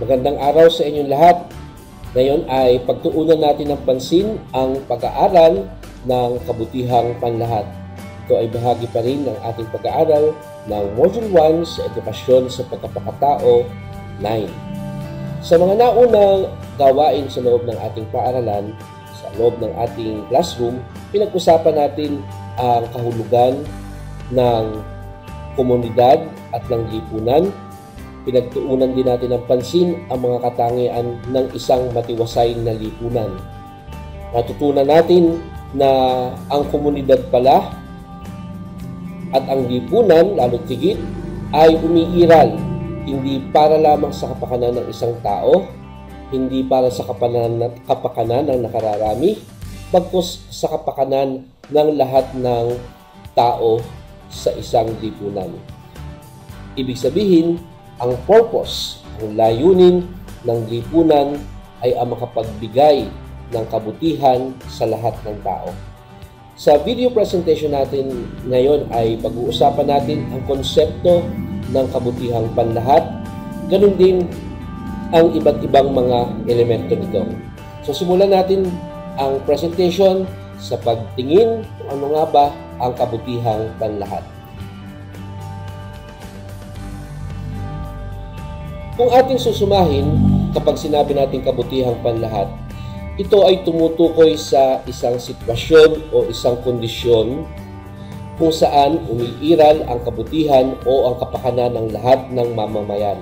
Magandang araw sa inyong lahat. Ngayon ay pagtuunan natin ng pansin ang pag-aaral ng kabutihang panlahat. Ito ay bahagi pa rin ng ating pag-aaral ng Module 1 sa Edukasyon sa Pagkapakatao 9. Sa mga naunang gawain sa loob ng ating paaralan, sa loob ng ating classroom, pinag-usapan natin ang kahulugan ng komunidad at ng lipunan. Pinagtuunan din natin ng pansin ang mga katangian ng isang matiwasay na lipunan. Natutunan natin na ang komunidad pala at ang lipunan, lalo't higit, ay umiiral hindi para lamang sa kapakanan ng isang tao, hindi para sa kapakanan ng nakararami, bagkus sa kapakanan ng lahat ng tao sa isang lipunan. Ibig sabihin, ang purpose, ang layunin ng lipunan ay ang makapagbigay ng kabutihan sa lahat ng tao. Sa video presentation natin ngayon ay pag-uusapan natin ang konsepto ng kabutihang panlahat, ganun din ang iba't ibang mga elemento nito. So simulan natin ang presentation sa pagtingin kung ano nga ba ang kabutihang panlahat. Kung ating susumahin, kapag sinabi natin kabutihang panlahat, ito ay tumutukoy sa isang sitwasyon o isang kondisyon kung saan umiiral ang kabutihan o ang kapakanan ng lahat ng mamamayan.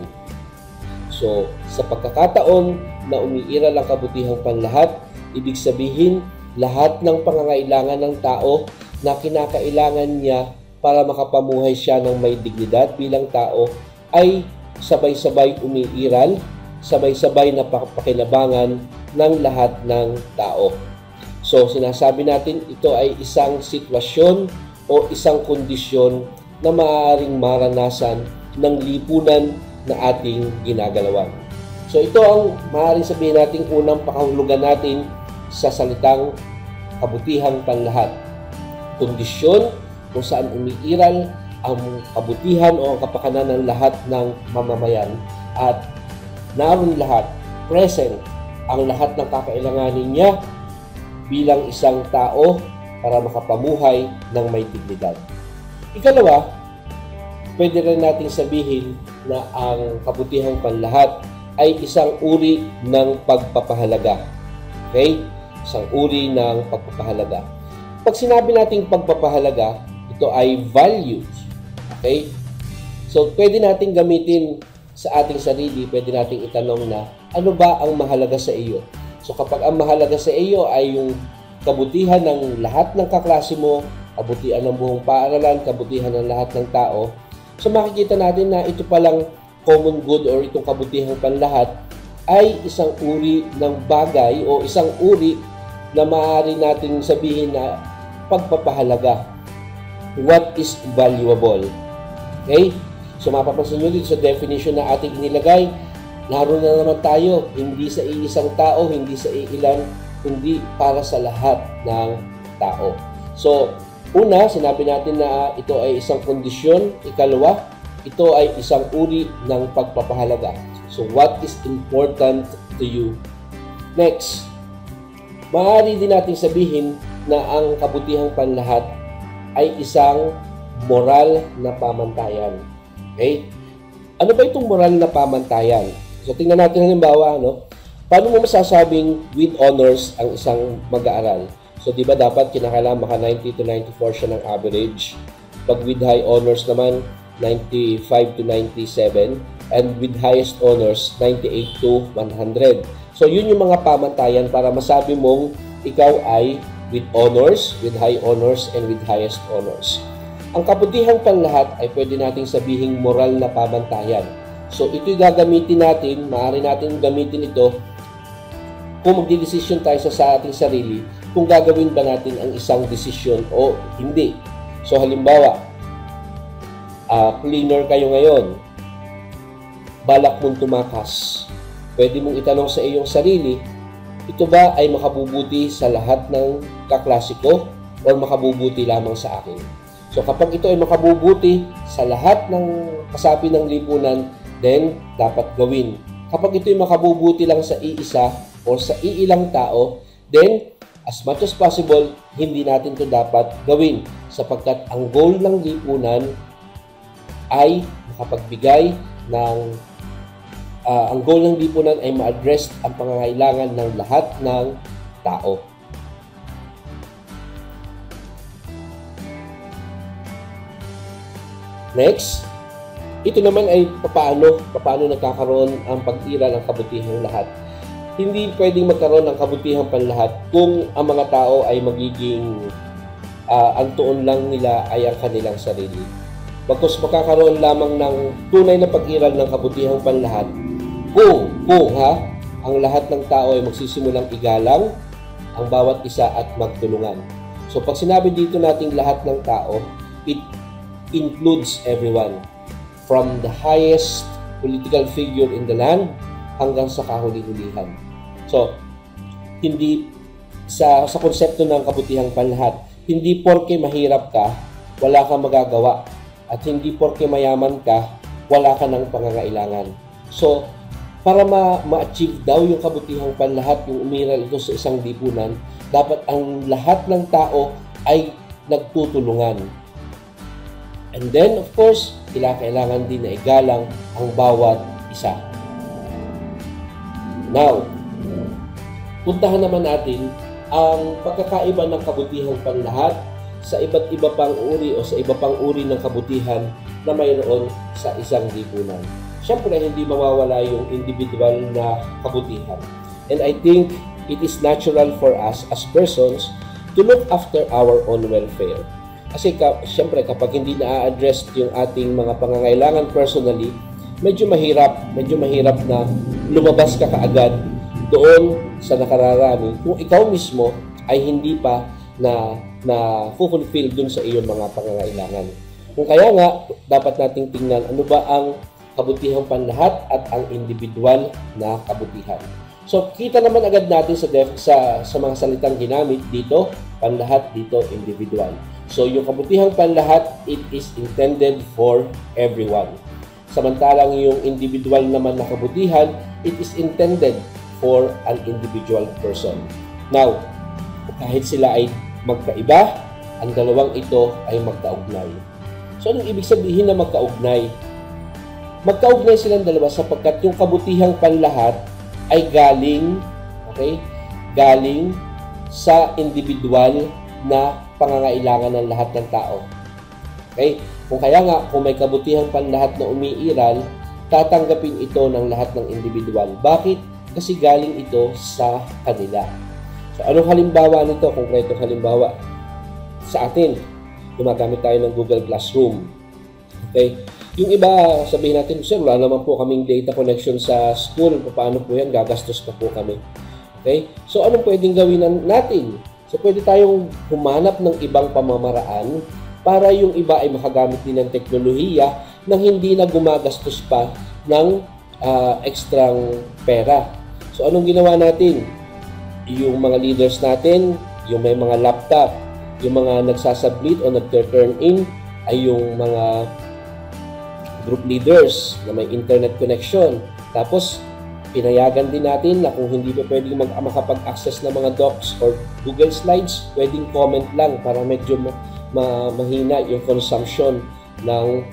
So, sa pagkakataon na umiiral ang kabutihang panlahat, ibig sabihin lahat ng pangangailangan ng tao na kinakailangan niya para makapamuhay siya ng may dignidad bilang tao ay sabay-sabay umiiral, sabay-sabay na pakinabangan ng lahat ng tao. So, sinasabi natin ito ay isang sitwasyon o isang kondisyon na maaaring maranasan ng lipunan na ating ginagalawan. So, ito ang maaaring sabihin natin unang pakahulugan natin sa salitang kabutihang panlahat. Kondisyon kung saan umiiral ang kabutihan o ang kapakanan ng lahat ng mamamayan at naroon lahat, present, ang lahat ng kakailanganin niya bilang isang tao para makapamuhay ng may dignidad. Ikalawa, pwede rin natin sabihin na ang kabutihang panlahat ay isang uri ng pagpapahalaga. Okay? Isang uri ng pagpapahalaga. Pag sinabi nating pagpapahalaga, ito ay values. Okay? So, pwede nating gamitin sa ating sarili, pwede nating itanong na, ano ba ang mahalaga sa iyo? So, kapag ang mahalaga sa iyo ay yung kabutihan ng lahat ng kaklase mo, kabutihan ng buong paaralan, kabutihan ng lahat ng tao, so makikita natin na ito palang common good or itong kabutihang panlahat ay isang uri ng bagay o isang uri na maaari natin sabihin na pagpapahalaga. What is valuable? Okay? So mapapansin nyo dito sa definition na ating inilagay, naroon na naman tayo, hindi sa iisang tao, hindi sa iilan, kundi para sa lahat ng tao. So, una, sinabi natin na ito ay isang kondisyon. Ikalawa, ito ay isang uri ng pagpapahalaga. So, what is important to you? Next, maaari din natin sabihin na ang kabutihang panlahat ay isang moral na pamantayan. Okay? Ano ba itong moral na pamantayan? So, tingnan natin halimbawa, no? Paano mo masasabing with honors ang isang mag-aaral? So, di ba dapat kinakailangan maka 90 to 94 siya ng average? Pag with high honors naman, 95 to 97. And with highest honors, 98 to 100. So, yun yung mga pamantayan para masabi mong ikaw ay with honors, with high honors, and with highest honors. Ang kabutihang panlahat ay pwede nating sabihing moral na pamantayan. So, ito'y gagamitin natin, maaari natin gamitin ito kung magdidesisyon tayo sa ating sarili, kung gagawin ba natin ang isang desisyon o hindi. So, halimbawa, cleaner kayo ngayon, balak mong tumakas. Pwede mong itanong sa iyong sarili, ito ba ay makabubuti sa lahat ng kaklase ko o makabubuti lamang sa akin? So kapag ito ay makabubuti sa lahat ng kasapi ng lipunan, then dapat gawin. Kapag ito'y makabubuti lang sa iisa o sa iilang tao, then as much as possible, hindi natin ito dapat gawin sapagkat ang goal ng lipunan ay makapagbigay ng ang goal ng lipunan ay ma-address ang pangangailangan ng lahat ng tao. Next, ito naman ay paano nagkakaroon ang pag-iral ng kabutihang lahat. Hindi pwedeng magkaroon ng kabutihang panlahat kung ang mga tao ay magiging ang tuon lang nila ay ang kanilang sarili. Bagkus makakaroon lamang ng tunay na pag-iral ng kabutihang panlahat kung ang lahat ng tao ay magsisimulang igalang ang bawat isa at magtulungan. So pag sinabi dito nating lahat ng tao, it includes everyone from the highest political figure in the land hanggang sa kahuli-hulihan. So hindi sa konsepto ng kabutihang panlahat, hindi porke mahirap ka, wala kang magagawa. At hindi porke mayaman ka, wala ka ng pangangailangan. So, para ma-achieve daw yung kabutihang panlahat, yung umiral ito sa isang lipunan, dapat ang lahat ng tao ay nagtutulungan. And then, of course, kailangan din na igalang ang bawat isa. Now, puntahan naman natin ang pagkakaiba ng kabutihang panlahat sa iba't iba pang uri o sa iba pang uri ng kabutihan na mayroon sa isang lipunan. Siyempre, hindi mawawala yung individual na kabutihan. And I think it is natural for us as persons to look after our own welfare. Kasi siyempre, kapag hindi na-address yung ating mga pangangailangan personally, medyo mahirap na lumabas ka kaagad doon sa nakararami kung ikaw mismo ay hindi pa na fulfill dun sa iyong mga pangangailangan. Kung kaya nga, dapat nating tingnan ano ba ang kabutihang panlahat at ang individual na kabutihan. So, kita naman agad natin sa mga salitang ginamit dito, panlahat, dito, individual. So, yung kabutihang panlahat, it is intended for everyone. Samantalang yung individual naman na kabutihan, it is intended for an individual person. Now, kahit sila ay magkaiba, ang dalawang ito ay magkaugnay. So, anong ibig sabihin na magkaugnay? Magkaugnay silang dalawa sapagkat yung kabutihang panlahat ay galing sa individual na pangangailangan ng lahat ng tao. Okay? Kung kaya nga, kung may kabutihang panlahat na umiiral, tatanggapin ito ng lahat ng individual. Bakit? Kasi galing ito sa kanila. So, anong halimbawa nito? Konkretong halimbawa. Sa atin, gumagamit tayo ng Google Classroom. Okay? Yung iba, sabihin natin, sir, wala naman po kaming data connection sa school. Paano po yan? Gagastos pa po kami. Okay? So, anong pwedeng gawin natin? So, pwede tayong humanap ng ibang pamamaraan para yung iba ay makagamit din ng teknolohiya nang hindi na gumagastos pa ng ekstrang pera. So, anong ginawa natin? Yung mga leaders natin, yung may mga laptop, yung mga nagsasubmit o nag-turn in ay yung mga group leaders na may internet connection. Tapos, pinayagan din natin na kung hindi pa pwedeng makapag-access ng mga docs or Google Slides, pwedeng comment lang para medyo mahina yung consumption ng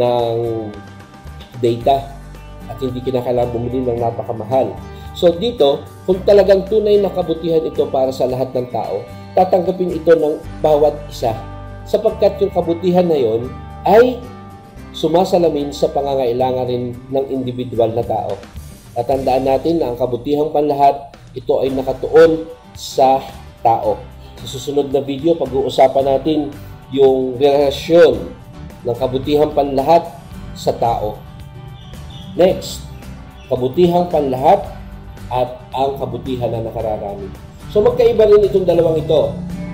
data at hindi kinakailangan bumili ng napakamahal. So dito, kung talagang tunay na kabutihan ito para sa lahat ng tao, tatanggapin ito ng bawat isa. Sapagkat yung kabutihan na yon ay sumasalamin sa pangangailangan rin ng individual na tao. Tatandaan natin na ang kabutihang panlahat, ito ay nakatuon sa tao. Sa susunod na video, pag-uusapan natin yung relasyon ng kabutihang panlahat sa tao. Next, kabutihang panlahat at ang kabutihan na nakararami. So magkaiba rin itong dalawang ito.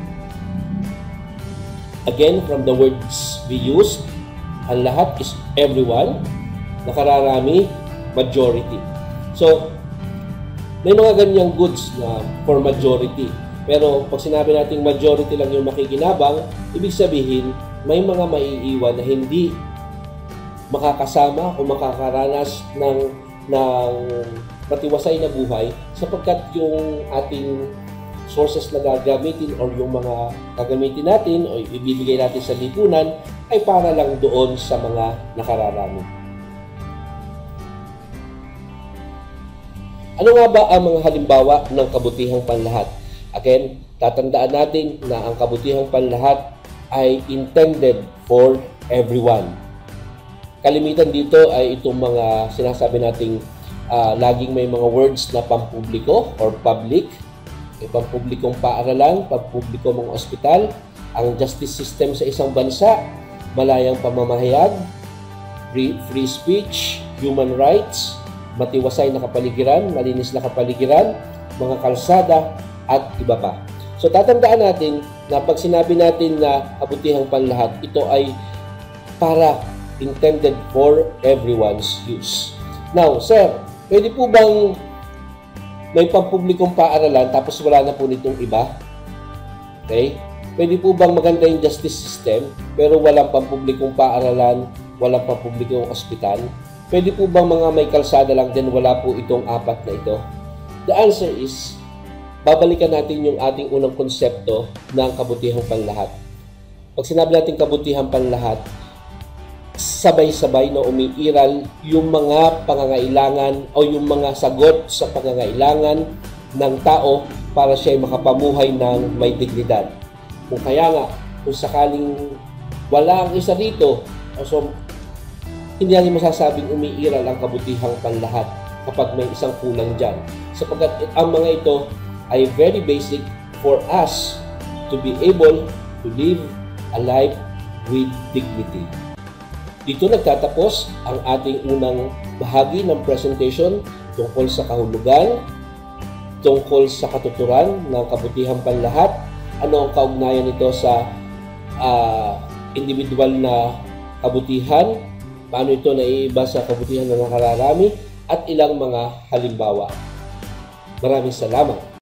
Again, from the words we used, ang lahat is everyone, nakararami, majority. So, may mga ganyang goods na for majority. Pero pag sinabi natin majority lang yung makikinabang, ibig sabihin, may mga maiiwan na hindi makakasama o makakaranas ng ng matiwasay na buhay sapagkat yung ating sources na gagamitin or yung mga gagamitin natin o ibibigay natin sa lipunan ay para lang doon sa mga nakararami. Ano nga ba ang mga halimbawa ng kabutihang panlahat? Again, tatandaan natin na ang kabutihang panlahat ay intended for everyone. Kalimitan dito ay itong mga sinasabi nating laging may mga words na pampubliko or public, pampublikong paaralan, pampublikong mga ospital, ang justice system sa isang bansa, malayang pamamahayag, free speech, human rights, matiwasay na kapaligiran, malinis na kapaligiran, mga kalsada, at iba pa. So tatandaan natin na pag sinabi natin na kabutihang panlahat, ito ay para intended for everyone's use. Now, sir, pwede po bang may pampublikong paaralan tapos wala na po nitong iba? Okay? Pwede po bang maganda yung justice system pero walang pampublikong paaralan, walang pampublikong ospital? Pwede po bang mga may kalsada lang din wala po itong apat na ito? The answer is, babalikan natin yung ating unang konsepto ng kabutihang panlahat. Pag sinabi natin kabutihang panlahat, sabay-sabay na umiiral yung mga pangangailangan o yung mga sagot sa pangangailangan ng tao para siya ay makapamuhay ng may dignidad. Kung kaya nga, kung sakaling wala ang isa rito, so hindi natin masasabing umiiral ang kabutihang panlahat kapag may isang kulang dyan. Sapagkat ang mga ito ay very basic for us to be able to live a life with dignity. Dito nagtatapos ang ating unang bahagi ng presentation tungkol sa kahulugan, tungkol sa katuturan ng kabutihang panlahat, ano ang kaugnayan nito sa individual na kabutihan, paano ito naiiba sa kabutihan ng nakararami, at ilang mga halimbawa. Maraming salamat.